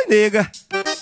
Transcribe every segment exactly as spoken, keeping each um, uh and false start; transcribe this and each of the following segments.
nega.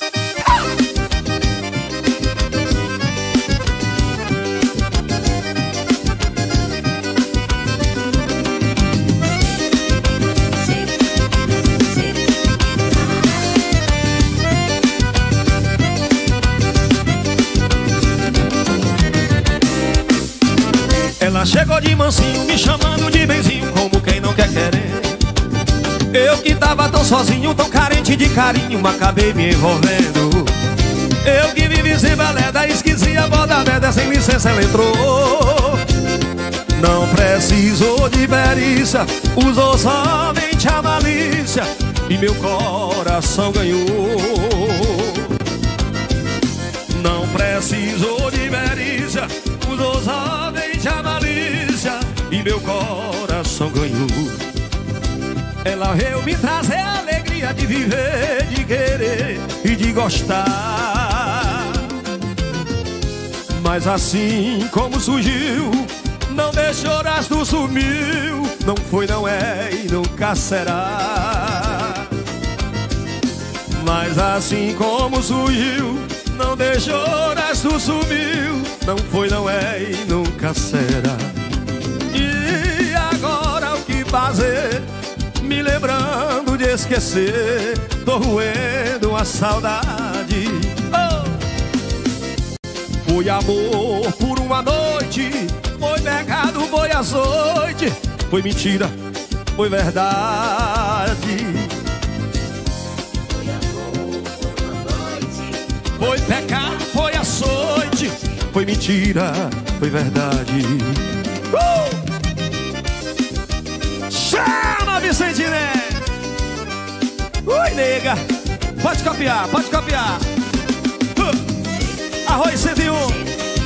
Ela chegou de mansinho, me chamando de benzinho, como quem não quer querer. Eu que tava tão sozinho, tão carente de carinho, acabei me envolvendo. Eu que vivi sem baleda, esqueci a boda merda, sem licença ela entrou. Não precisou de perícia, usou somente a malícia, e meu coração ganhou. Não precisou de perícia, usou somente a malícia, e meu coração ganhou. Ela veio me trazer a alegria de viver, de querer e de gostar. Mas assim como surgiu, não deixou rastro, sumiu. Não foi, não é e nunca será. Mas assim como surgiu, não deixou rastro, sumiu. Não foi, não é e nunca será. E agora o que fazer? Me lembrando de esquecer, tô roendo a saudade. Oh! Foi amor por uma noite, foi pecado, foi açoite, foi mentira, foi verdade. Foi amor por uma noite, foi pecado, foi açoite, foi mentira, foi verdade. Uh! Chama, Vicente Neto! Ui, nega! Pode copiar, pode copiar! Uh! Arroz cento e um!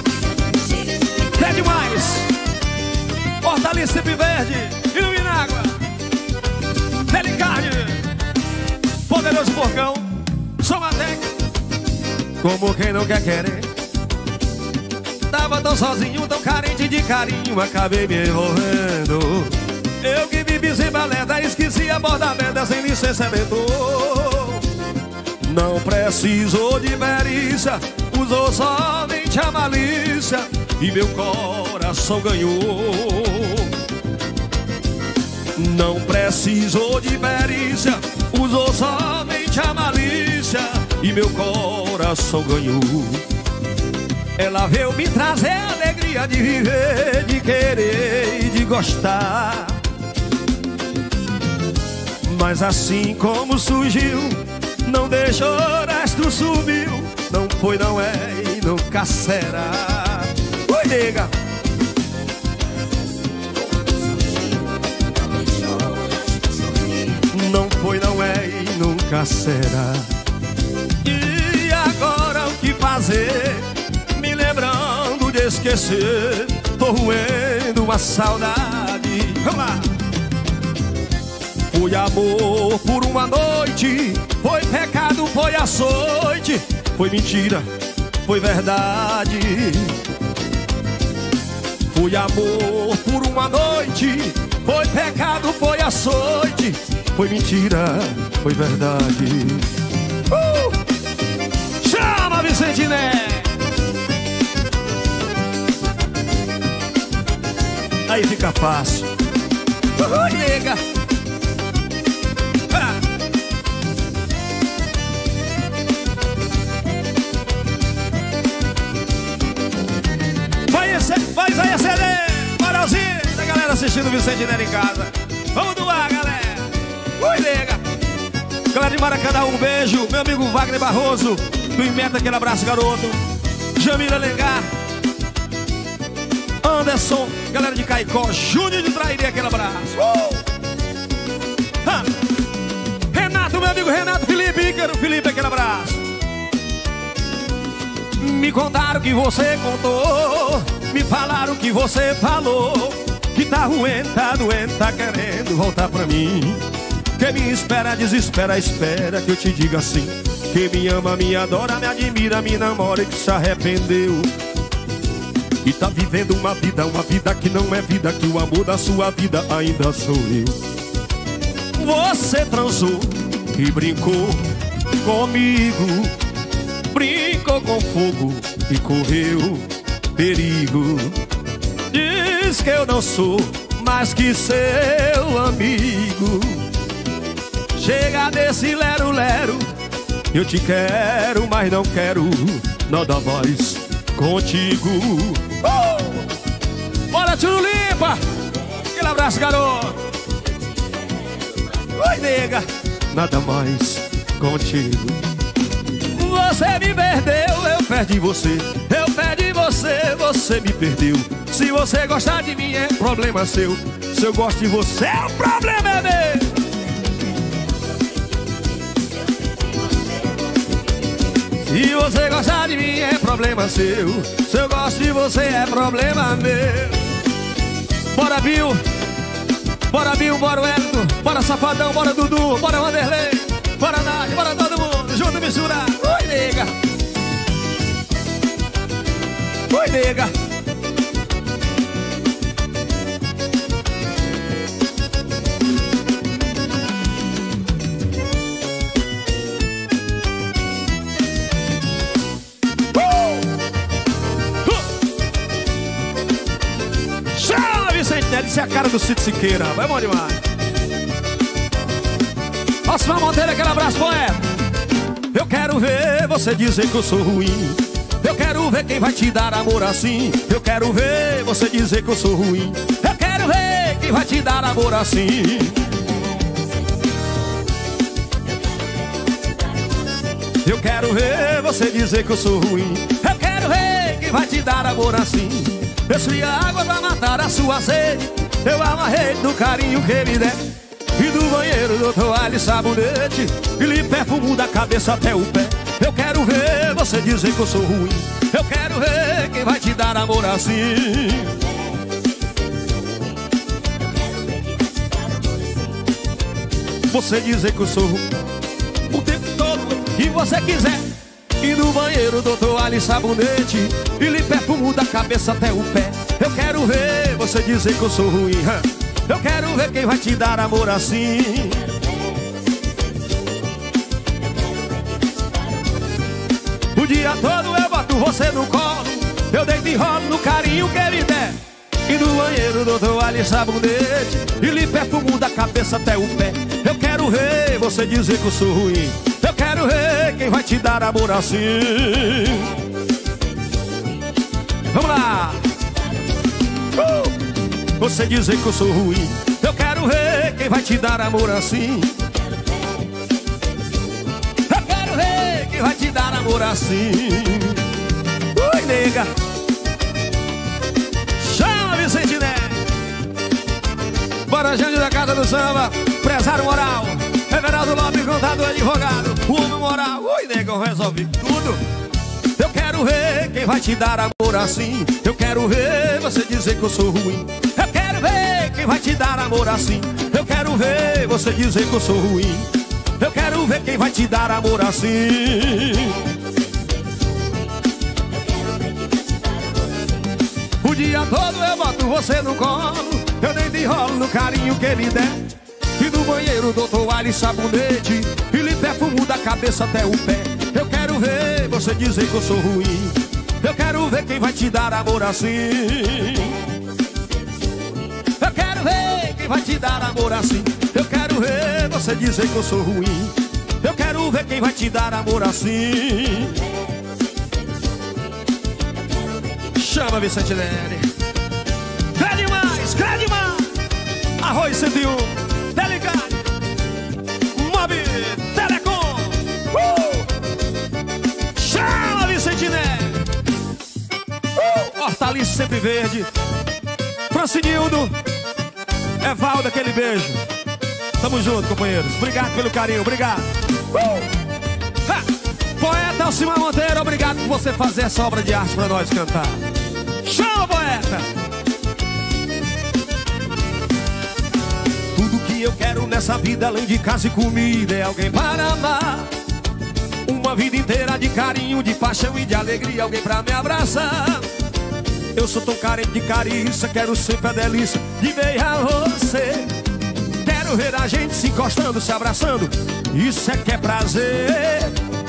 É demais! Hortaliça sempre verde! Ilumina água! Delicarne! Poderoso porcão! Somatec! Como quem não quer querer. Tava tão sozinho, tão carente de carinho, acabei me envolvendo. Eu que vivi sem baleda, esqueci a borda merda, sem licença entrou. Não precisou de perícia, usou somente a malícia, e meu coração ganhou. Não precisou de perícia, usou somente a malícia, e meu coração ganhou. Ela veio me trazer a alegria de viver, de querer e de gostar. Mas assim como surgiu, não deixou rastro, sumiu. Não foi, não é e nunca será. Oi, nega! Não foi, não é e nunca será. E agora o que fazer? Me lembrando de esquecer, tô roendo a saudade. Vamos lá! Foi amor por uma noite, foi pecado, foi açoite, foi mentira, foi verdade. Foi amor por uma noite, foi pecado, foi açoite, foi mentira, foi verdade. Uh! Chama, Vicente Neto! Aí fica fácil. Uhul, nega! Faz aí a C D, moralzinho da galera assistindo o Vicente Neto em casa. Vamos doar, galera. Ui, nega. Galera de Maracanã, um beijo. Meu amigo Wagner Barroso, do Imeta, aquele abraço, garoto. Jamila Lengar, Anderson, galera de Caicó, Júnior de Trairi, aquele abraço. Uh! Renato, meu amigo Renato, Felipe, Ícaro, Felipe, aquele abraço. Me contaram que você contou, me falaram que você falou, que tá ruim, tá doente, tá querendo voltar pra mim. Que me espera, desespera, espera que eu te diga assim. Que me ama, me adora, me admira, me namora e que se arrependeu. E tá vivendo uma vida, uma vida que não é vida, que o amor da sua vida ainda sou eu. Você transou e brincou comigo, brincou com fogo e correu perigo. Diz que eu não sou mais que seu amigo. Chega desse lero-lero, eu te quero, mas não quero nada mais contigo. uh! Bora, Tchulipa! Aquele abraço, garoto. Oi, nega. Nada mais contigo. Você me perdeu, eu perdi você. Eu perdi você, você me perdeu. Se você gostar de mim é problema seu. Se eu gosto de você, o problema é meu. Se você gostar de mim é problema seu. Se eu gosto de você é problema meu. Bora, Bill. Bora, Bill, bora, Wellington. Bora, Safadão, bora, Dudu. Bora, Wanderlei. Bora, Nath, bora todo mundo. Junto, misturar. Oi, nega. Oi, nega. Isso é a cara do Cito Siqueira. Vai bom demais. Osmar Monteiro, aquele abraço, poeta. Eu quero ver você dizer que eu sou ruim. Eu quero ver quem vai te dar amor assim. Eu quero ver você dizer que eu sou ruim. Eu quero ver quem vai te dar amor assim. Eu quero ver você dizer que eu sou ruim. Eu quero ver quem vai te dar amor assim. Esfria água pra matar a sua sede. Eu amarrei do carinho que me der. E do banheiro do toalha e sabonete. E lhe perfumo da cabeça até o pé. Eu quero ver você dizer que eu sou ruim. Eu quero ver quem vai te dar amor assim. Você dizer que eu sou ruim o tempo todo que você quiser. E no banheiro do toalha e sabonete. E lhe perfumo da cabeça até o pé. Eu quero ver você dizer que eu sou ruim. Eu quero ver quem vai te dar amor assim. O dia todo eu boto você no colo. Eu deito e rolo no carinho que ele der. E no banheiro do toalha e sabonete. E lhe perfumo da cabeça até o pé. Eu quero ver você dizer que eu sou ruim. Eu quero ver quem vai te dar amor assim. Vamos lá. uh! Você dizer que eu sou ruim. Eu quero ver quem vai te dar amor assim. Eu quero ver quem vai te dar amor assim. Oi, nega. Chama, Vicente Neto. Bora, gente da Casa do Samba. Empresário moral Everaldo Lopes, contador, advogado. Uma moral. Oi, nega, eu resolvi tudo. Eu quero ver quem vai te dar amor assim. Eu quero ver você dizer que eu sou ruim. Eu quero ver quem vai te dar amor assim. Eu quero ver você dizer que eu sou ruim. Eu quero ver quem vai te dar amor assim. O dia todo eu boto você no colo. Eu nem te enrolo no carinho que me der. E no banheiro dou toalha e sabonete. E lhe perfumo da cabeça até o pé. Eu quero ver você dizer que eu sou ruim. Eu quero ver quem vai te dar amor assim. Eu quero ver quem vai te dar amor assim. Eu quero ver você dizer que eu sou ruim. Eu quero ver quem vai te dar amor assim. Chama, Vicente Neri. Crê demais, crê demais. Arroz cento e um. Delicado, Mob, Telecom. uh! Chama, Vicente Nery. uh! Hortaliça sempre verde. Francinildo, Evaldo, aquele beijo. Tamo junto, companheiros. Obrigado pelo carinho, obrigado. uh! Poeta Alcimar Monteiro, obrigado por você fazer essa obra de arte pra nós cantar. Chama, poeta. Eu quero nessa vida, além de casa e comida, é alguém para amar. Uma vida inteira de carinho, de paixão e de alegria, alguém pra me abraçar. Eu sou tão carente de carícia, quero sempre a delícia de beijar você. Quero Quero ver a gente se encostando, se abraçando. Isso é que é prazer.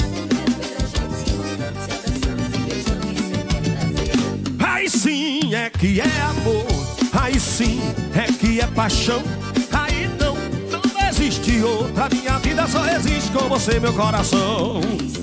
Aí sim é que é amor. Aí sim é que é paixão. Aí não, não existe outra. Minha vida só existe com você, meu coração.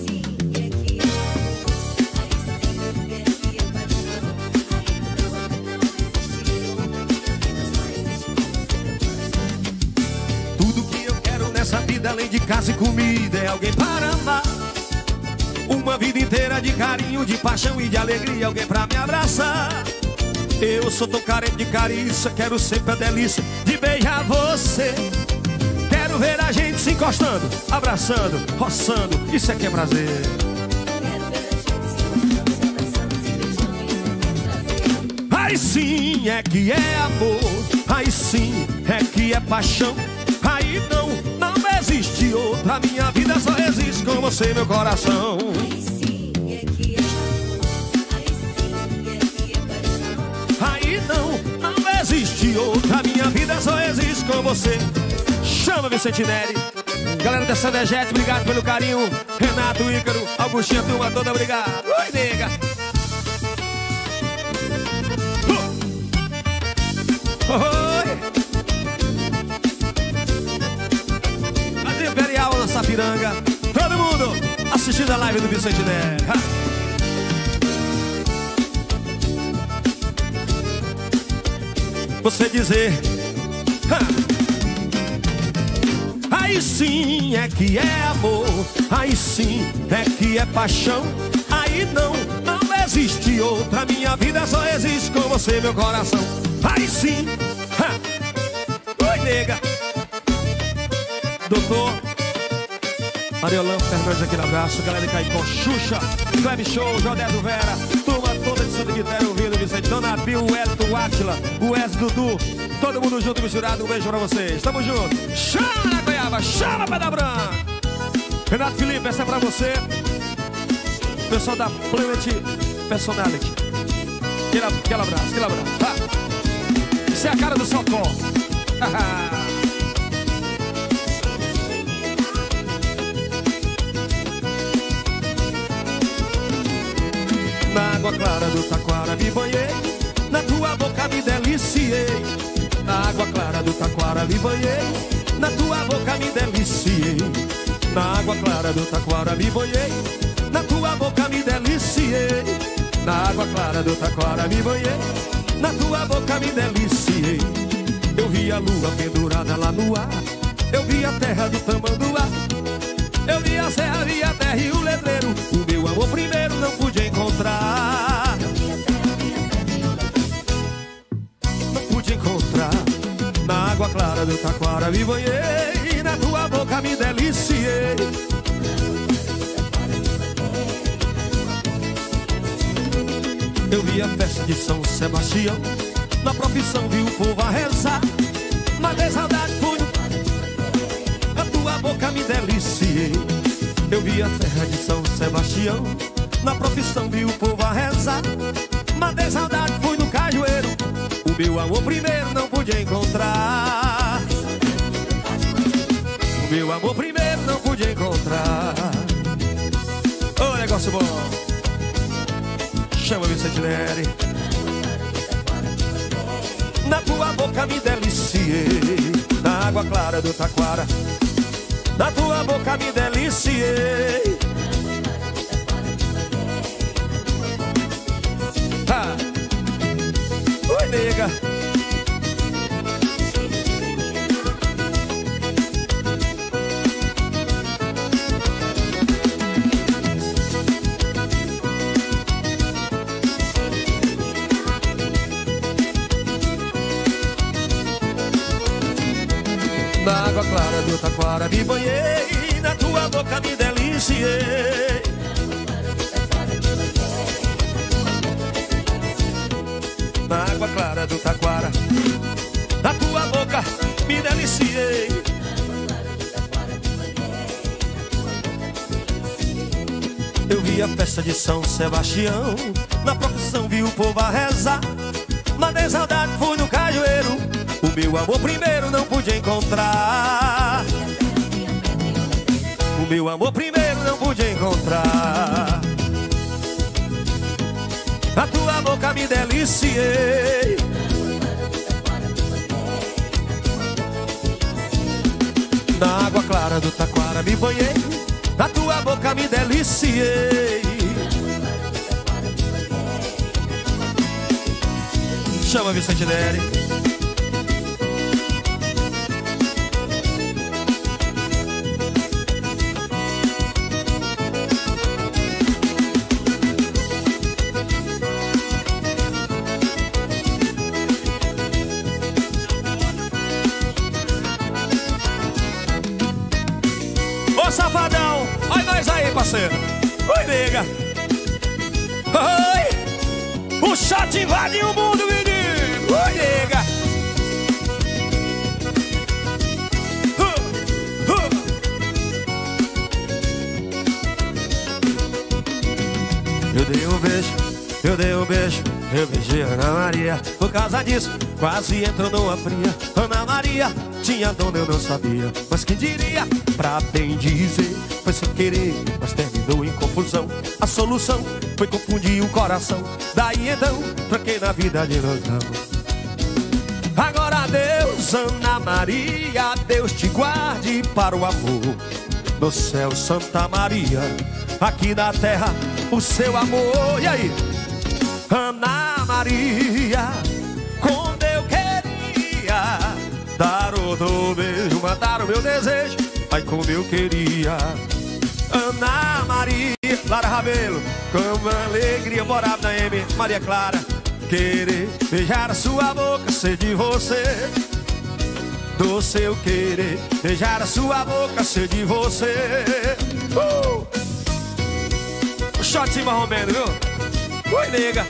Tudo que eu quero nessa vida, além de casa e comida, é alguém para amar. Uma vida inteira de carinho, de paixão e de alegria, alguém pra me abraçar. Eu sou tão carente de carícia, quero sempre a delícia de beijar você. Quero ver a gente se encostando, abraçando, roçando, isso é que é prazer. Aí sim é que é amor, aí sim é que é paixão. Aí não, não existe outra, minha vida só existe com você, meu coração. Aí sim é que é amor, aí sim é que é paixão. Aí não, não existe outra, minha vida só existe com você. Chama Vicente Neri. Galera da Sandegete, obrigado pelo carinho. Renato, Ícaro, Augustinho, turma toda, obrigado. Oi, nega. Uh. Oi. Mas Imperial na Sapiranga. Todo mundo assistindo a live do Vicente Neri. Ha. Você dizer ha. Aí sim é que é amor, aí sim é que é paixão. Aí não, não existe outra, minha vida só existe com você, meu coração. Aí sim ha. Oi, nega. Doutor Ariolão Fernandes, aquele abraço. Galera de Caicó, Xuxa, Cleve Show, Jodé do Vera, turma toda de Santa Quitéria ouvindo, Vicente, Dona Bill, o Elton, o Átila, o Wes, Dudu, todo mundo junto e misturado. Um beijo pra vocês, tamo junto. Chama na goiaba, chama Pedra Branca. Renato Felipe, essa é pra você. Pessoal da Planet Personality, aquele, aquele abraço, aquele abraço. Ah. Isso é a cara do Socó. Na água clara do Taquara me banhei, na tua boca me deliciei. Na água clara do Taquara me banhei, na tua boca me deliciei. Na água clara do Taquara me banhei, na tua boca me deliciei. Na água clara do Taquara me banhei, na tua boca me deliciei. Eu vi a lua pendurada lá no ar, eu vi a terra do Tamanduá, eu vi a serra, vi a terra e o letreiro. O meu amor primeiro não pude encontrar, não pude encontrar. Na água clara do Taquara me banhei, na tua boca me deliciei. Eu vi a festa de São Sebastião, na profissão vi o povo a rezar. Mas de saudade fui, a tua boca me deliciei. Eu vi a terra de São Sebastião, na profissão vi o povo a rezar. Mas de saudade fui no cajueiro, o meu amor primeiro não pude encontrar. O meu amor primeiro não pude encontrar. Ô, oh, negócio bom. Chama Vicente Neri. Na tua boca me deliciei, na água clara do Taquara, na tua boca me deliciei. Ah. Oi, nega. Na água clara do Taquara me banhei, na tua boca me deliciei. Na água clara do Taquara, na tua boca me deliciei. Eu vi a festa de São Sebastião, na profissão vi o povo a rezar. Mas de saudade fui no cajueiro, o meu amor primeiro não pude pude encontrar. O meu amor primeiro não pude encontrar. A tua boca me deliciei. Na água clara do Taquara me banhei. Na tua boca me deliciei. Chama Vicente Neri. Ô safadão, olha nós aí, parceiro. Oi, nega. Oi. O shot invade o mundo, menino. Oi, nega. Uh, uh. Eu dei um beijo, eu dei um beijo, eu beijei a Ana Maria. Por causa disso, quase entrou numa fria. Ana Maria tinha dono, eu não sabia. Mas quem diria, pra bem dizer, foi sem querer, mas terminou em confusão. A solução foi confundir o coração. Daí então, troquei na vida de ilusão. Agora adeus, Ana Maria, Deus te guarde para o amor. No céu, Santa Maria, aqui na terra, o seu amor. E aí? Ana Maria, como eu queria dar outro beijo, matar o meu desejo, ai como eu queria. Ana Maria, Lara Rabelo, como alegria, morava na M, Maria Clara. Querer beijar a sua boca, ser de você. Do seu querer beijar a sua boca, ser de você. uh! O shot cima romendo, viu? Oi, nega.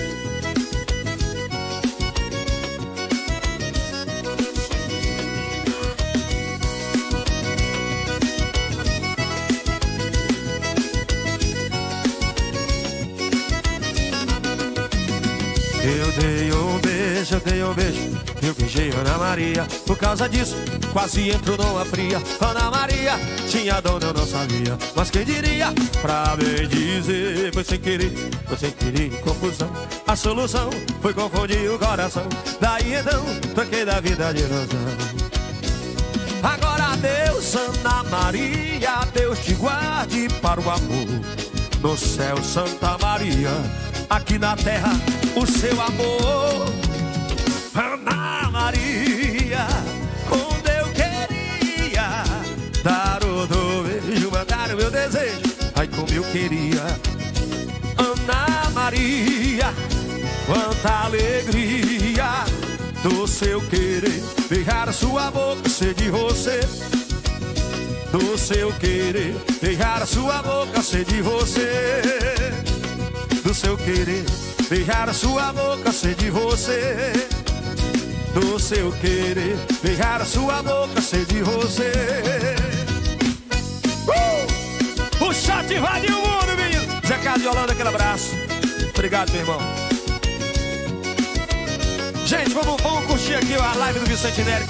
Eu dei um beijo, eu dei um beijo, eu beijei Ana Maria. Por causa disso, quase entrou numa fria. Ana Maria tinha dono, eu não sabia. Mas quem diria, pra bem dizer, foi sem querer, foi sem querer, confusão. A solução foi confundir o coração. Daí então, troquei da vida de ilusão. Agora adeus, Ana Maria, Deus te guarde para o amor. No céu, Santa Maria, aqui na terra, o seu amor. Ana Maria, quando eu queria dar outro beijo, mandar o meu desejo, ai como eu queria. Ana Maria, quanta alegria do seu querer beijar a sua boca, ser de você. Do seu querer beijar a sua boca, ser de você. Do seu querer beijar a sua boca, ser de você. Do seu querer beijar a sua boca, ser de você. uh! O shot invadiu o mundo, menino. Zé Carlos de Holanda, aquele abraço. Obrigado, meu irmão. Gente, vamos, vamos curtir aqui a live do Vicente Neri.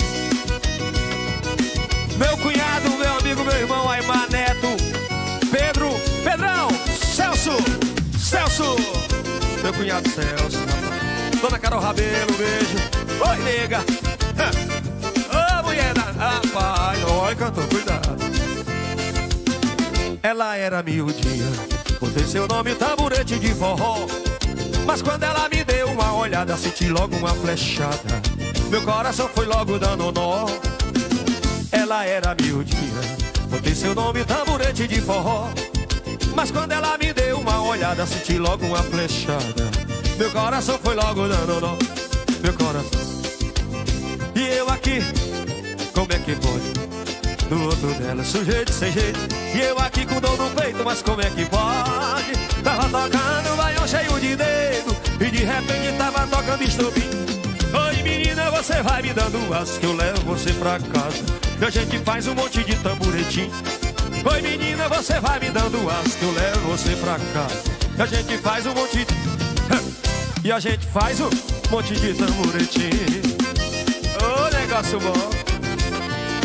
Meu cunhado, meu amigo, meu irmão, Aimar Neto, Pedro, Pedrão, Celso, Celso, meu cunhado Celso, Dona Carol Rabelo, beijo. Oi, nega. Ô, oh, mulher da... Ah, pai, oi, cantor, cuidado. Ela era miudinha, botei seu nome, taburete de forró. Mas quando ela me deu uma olhada, senti logo uma flechada. Meu coração foi logo dando nó. Ela era miudinha, botei seu nome, tamborete de forró. Mas quando ela me deu uma olhada, senti logo uma flechada. Meu coração foi logo dando nó. Meu coração. E eu aqui, como é que pode? Do outro dela, sujeito sem jeito. E eu aqui com dor no peito, mas como é que pode? Tava tocando baião cheio de dedo, e de repente tava tocando estopim. Oi menina, você vai me dando as que eu levo você pra casa. E a gente faz um monte de tamboretim. Oi menina, você vai me dando as que eu levo você pra casa. E a gente faz um monte de... E a gente faz um monte de tamboretim. Ô, negócio bom.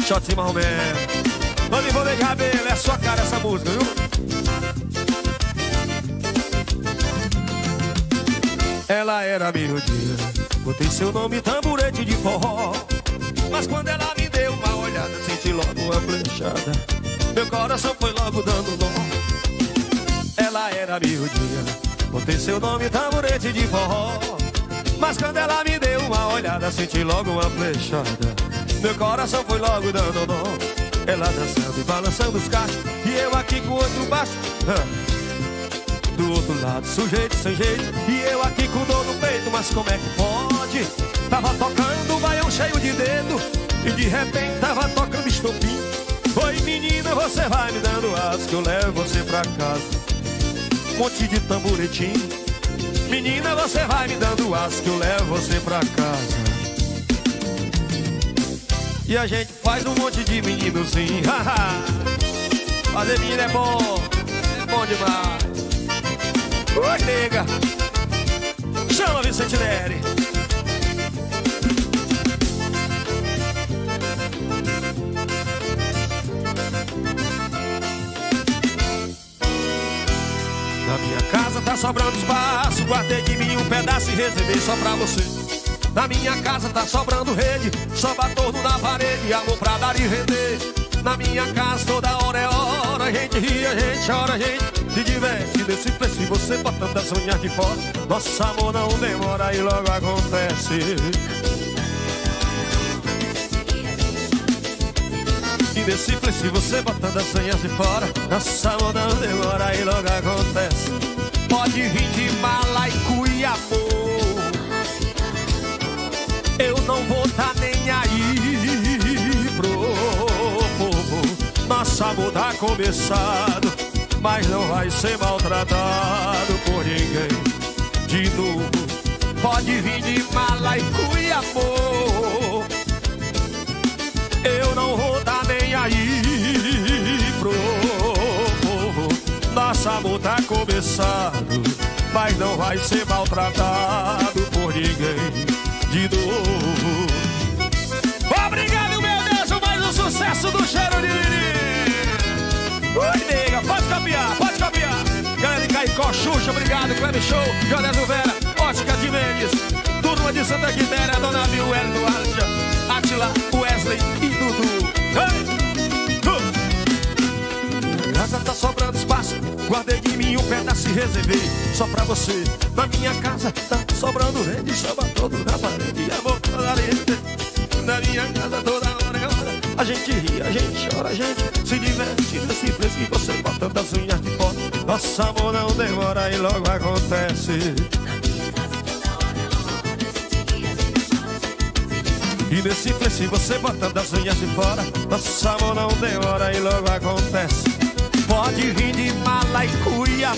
Shotzinho mais ou menos. Mano, vou de cabelo, é sua cara essa música, viu? Ela era miudinha, botei seu nome tamborete de forró. Mas quando ela me deu uma olhada, senti logo uma flechada. Meu coração foi logo dando nó. Ela era miudinha, botei seu nome tamborete de forró. Mas quando ela me deu uma olhada, senti logo uma flechada. Meu coração foi logo dando nó. Ela dançando e balançando os cachos, e eu aqui com o outro baixo. Do outro lado, sujeito, sem jeito, e eu aqui com dor no peito. Mas como é que pode? Tava tocando um baião cheio de dedo, e de repente tava tocando estopim. Oi menina, você vai me dando asas, que eu levo você pra casa. Um monte de tamboretinho. Menina, você vai me dando asas, que eu levo você pra casa. E a gente faz um monte de meninozinho. Fazer menino é bom, é bom demais. Oi, nega. Chama, Vicente Neri. Na minha casa tá sobrando espaço, guardei de mim um pedaço e reservei só pra você. Na minha casa tá sobrando rede, só batorno na parede, amor pra dar e vender. Na minha casa toda hora é hora, a gente ri, a gente chora, a gente se diverte nesse preço. E você botando as unhas de fora, nosso amor não demora e logo acontece. E nesse preço você botando as unhas de fora, nosso amor não demora e logo acontece. Pode vir de mala e Cuiabá, eu não vou tá nem aí pro povo. Nosso amor tá começado, mas não vai ser maltratado por ninguém de novo. Pode vir de mala e Cuiabá, eu não vou tá nem aí pro povo. Nosso amor tá começado, mas não vai ser maltratado por ninguém de novo. Obrigado, meu Deus, mais um sucesso do Cheiro de Lili. Oi, nega, pode copiar, pode copiar. Galera de Caicó, Xuxa, obrigado. Cleber Show, José Silveira, Ótica de Mendes, turma de Santa Quitéria, Dona Viuel do Alja, Atila, Wesley e Dudu. Hey! Casa tá sobrando espaço, guardei de mim um pedaço e reservei só pra você. Na minha casa tá sobrando rede, chama todo na parede, amor toda rede. Na minha casa toda hora, hora, a gente ri, a gente chora, a gente se diverte nesse preço que você botando as unhas de fora. Nosso amor não demora e logo acontece. E nesse preço você botando as unhas de fora, nosso amor não demora e logo acontece. Pode vir de mala e Cuiabá,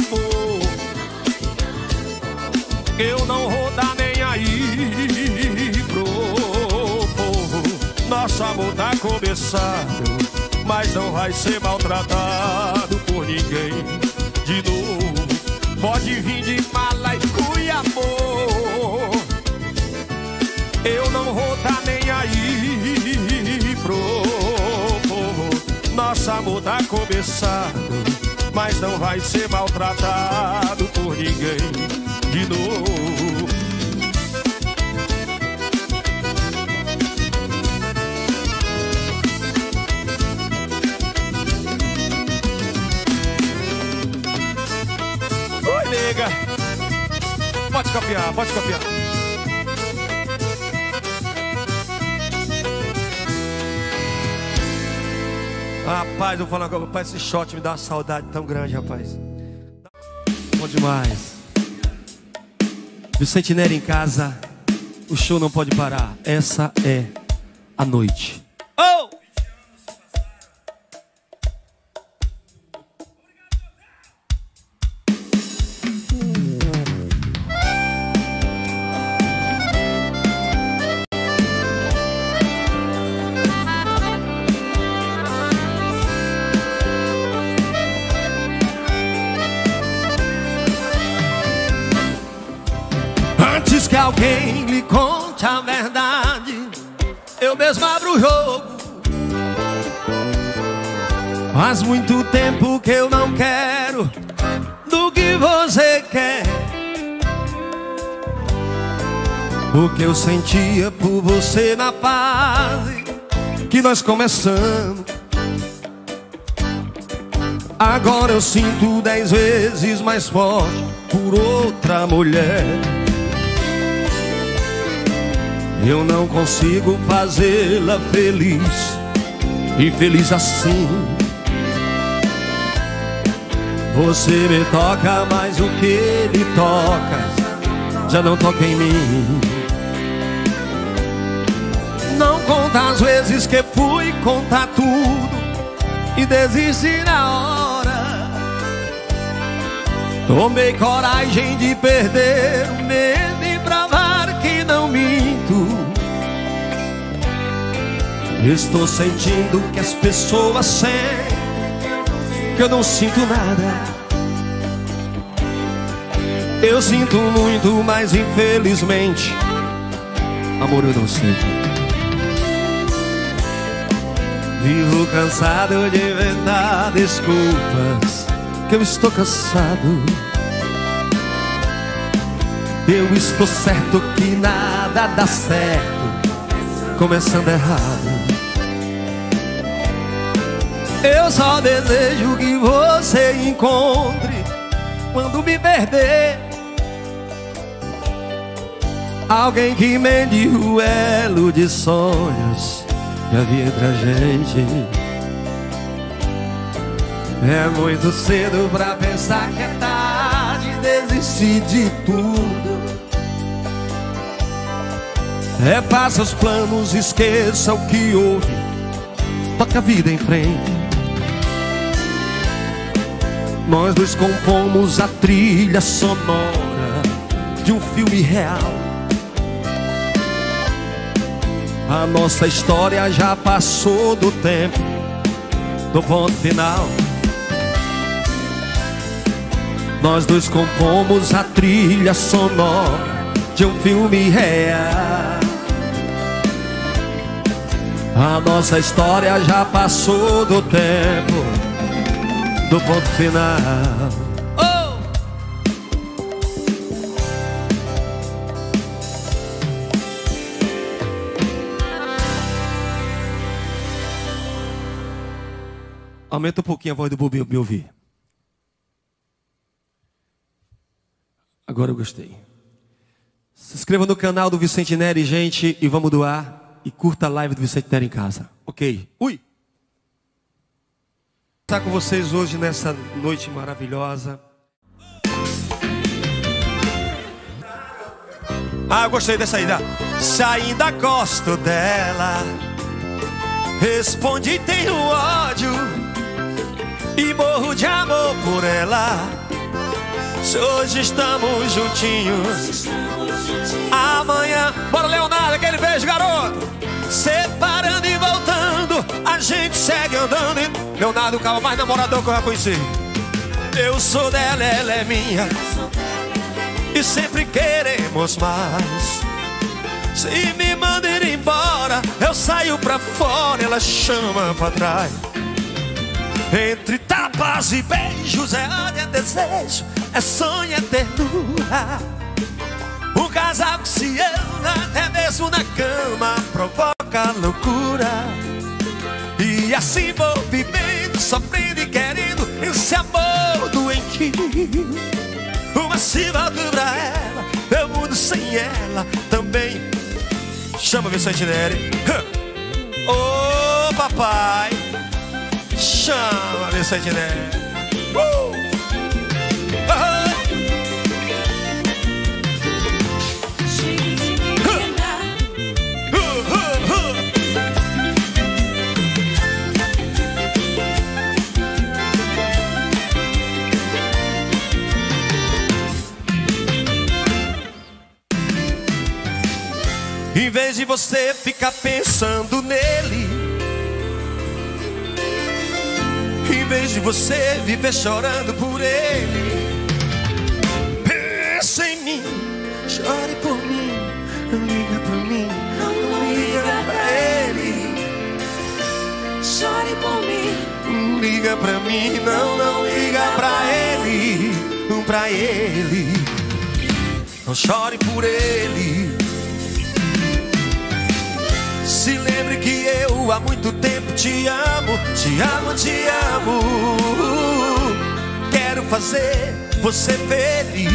eu não vou dar nem aí pro povo. Nosso amor tá começado, mas não vai ser maltratado por ninguém de novo. Pode vir de mala e Cuiabá, eu não vou dar nem aí pro povo. Nosso amor tá começado, mas não vai ser maltratado por ninguém de novo. Oi, nega. Pode copiar, pode copiar. Rapaz, eu vou falar agora, rapaz, esse shot me dá uma saudade tão grande, rapaz. Bom demais. Vicente Neri em casa, o show não pode parar. Essa é a noite. Oh! Antes que alguém lhe conte a verdade, eu mesmo abro o jogo Faz muito tempo que eu não quero do que você quer. O que eu sentia por você na fase que nós começamos, agora eu sinto dez vezes mais forte por outra mulher. Eu não consigo fazê-la feliz, infeliz assim. Você me toca, mas o que ele toca já não toca em mim. Não conta as vezes que fui contar tudo e desisti na hora. Tomei coragem de perder o medo e provar que não minto. Estou sentindo que as pessoas sentem que eu não sinto nada. Eu sinto muito, mas infelizmente amor eu não sinto. Vivo cansado de inventar desculpas, que eu estou cansado. Eu estou certo que nada dá certo começando errado. Eu só desejo que você encontre, quando me perder, alguém que mende o elo de sonhos que havia entre a gente. É muito cedo pra pensar que é tarde, desistir de tudo. Refaça os planos, esqueça o que houve, toque a vida em frente. Nós dois compomos a trilha sonora de um filme real. A nossa história já passou do tempo do ponto final. Nós dois compomos a trilha sonora de um filme real. A nossa história já passou do tempo do ponto final. Oh! Aumenta um pouquinho a voz do Bubi pra me ouvir. Agora eu gostei. Se inscreva no canal do Vicente Neri, gente, e vamos doar. E curta a live do Vicente Neri em casa. Ok? Ui! Estar com vocês hoje nessa noite maravilhosa. Ah, eu gostei dessa aí. Se ainda gosto dela, responde tenho ódio e morro de amor por ela. Se hoje estamos juntinhos, amanhã, bora Leonardo, aquele beijo, garoto. Separando e voltando, a gente segue andando. E... Leonardo, o cara mais namorador que eu já conheci. Eu sou dela, ela é minha, e sempre queremos mais. Se me manda ir embora, eu saio pra fora, ela chama pra trás. Entre tapas e beijos, é ódio, é desejo, é sonho, é ternura. O casal que se ama, até mesmo na cama, provoca loucura. E assim vou vivendo, sofrendo e querendo esse amor doentio. Uma se volta pra ela, eu mudo sem ela também. Chama Vicente Neri. Ô oh, papai, chama Vicente Neri. uh! Em vez de você ficar pensando nele, em vez de você viver chorando por ele, pensa em mim, chore por mim, liga pra mim, não liga pra ele. Chore por mim, liga liga pra mim, não, não liga pra ele, pra ele. Não chore por ele. Se lembre que eu há muito tempo te amo, te amo, te amo. Quero fazer você feliz.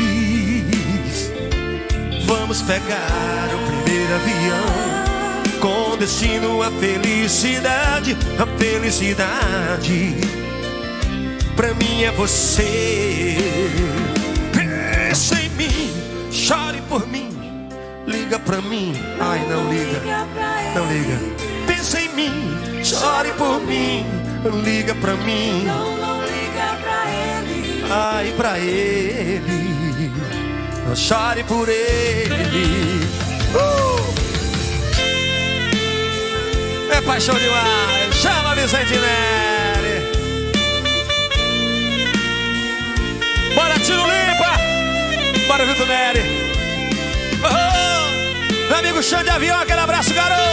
Vamos pegar o primeiro avião com destino à felicidade, a felicidade. Pra mim é você. Pensa em mim, chore por mim, liga pra mim. Ai, não liga, não liga. Pensa em mim, chore por mim, liga pra mim. Não, não liga pra ele. Ai, pra ele, não chore por ele. uh! É paixão demais. Chama Vicente Neri. Bora, Tiro Limpa. Bora, Vitor Neri. Oh, meu amigo Xande Avião, aquele abraço, garoto.